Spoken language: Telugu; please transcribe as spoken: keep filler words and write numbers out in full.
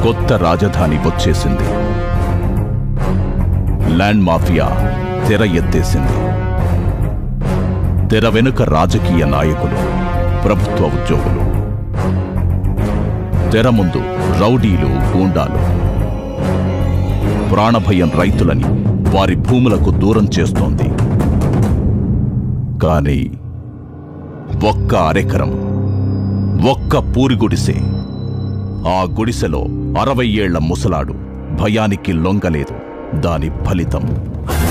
కొత్త రాజధాని వచ్చేసింది. ల్యాండ్ మాఫియా తెర ఎత్తేసింది. తెర వెనుక రాజకీయ నాయకులు, ప్రభుత్వ ఉద్యోగులు, తెర ముందు రౌడీలు, గూండాలు. ప్రాణభయం రైతులని వారి భూములకు దూరం చేస్తోంది. కానీ ఒక్క అరెకరం, ఒక్క పూరి గుడిసె, ఆ గుడిసెలో అరవై ఏళ్ల ముసలాడు భయానికి లొంగలేదు. దాని ఫలితం